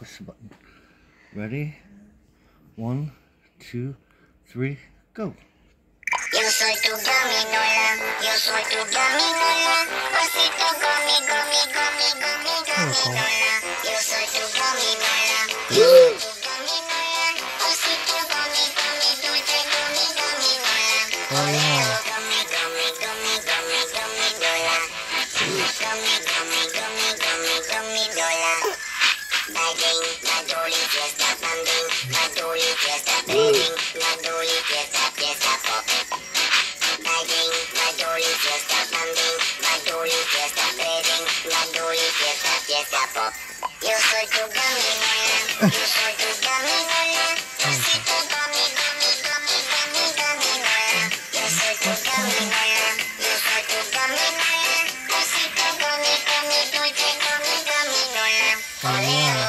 push the button. Ready? 1, 2, 3, go. Yo soy tu gominola, yo soy tu gominola, osito gomi, gomi, gomi, gomi, gominola. Yo soy tu gominola, yo soy tu gominola, osito gomi, gomi, dulce gomi, gominola. Oleo, gomi, gomi, gomi, gomi, gominola. Gomi, gomi, gomi, gomi, gominola. Bagging, madoli, fiesta, banding, madoli, fiesta, bedding, madoli, fiesta, fiesta, pop. Bagging, madoli, fiesta, banding, madoli, fiesta, bedding, madoli, fiesta, fiesta, pop. Yo soy tu gominola, yo soy tu gominola, osito gomi, gomi, gomi, gomi, gominola. Yo soy tu gominola, yo soy tu gominola, osito gomi, gomi, dulce gomi, gominola. Oleo.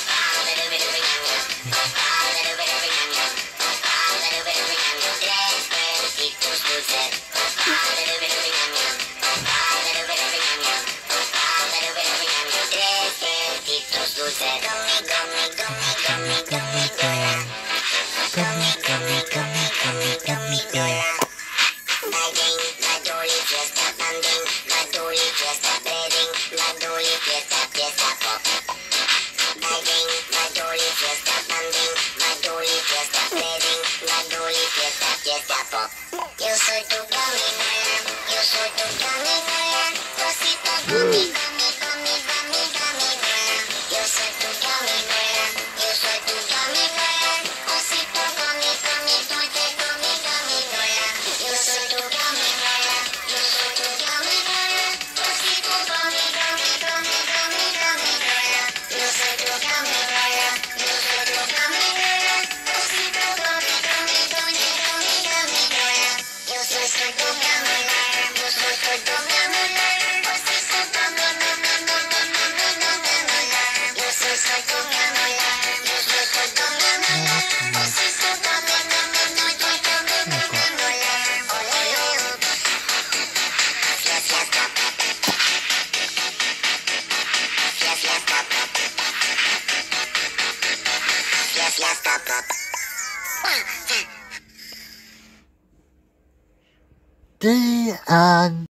Yo soy tu gominola, yo soy tu gominola, osito gomi, gomi, gomi, gomi, gominola. Yo soy tu gominola, yo soy tu gominola, osito gomi, gomi, dulce gomi, gominola. Yo soy tu gominola, yo soy tu gominola, osito gomi, gomi, gomi, gomi, gominola. Yo soy tu gominola, yo soy tu gominola, osito gomi, gomi, dulce gomi, gominola. Yo soy tu gominola, yo soy tu gominola, osito gomi, gomi, gomi, gomi, gominola. Yo soy tu gominola, yo soy tu gominola, osito gomi, gomi, dulce gomi, gominola. Oleo. Fiesta, fiesta, fiesta, pop. The end.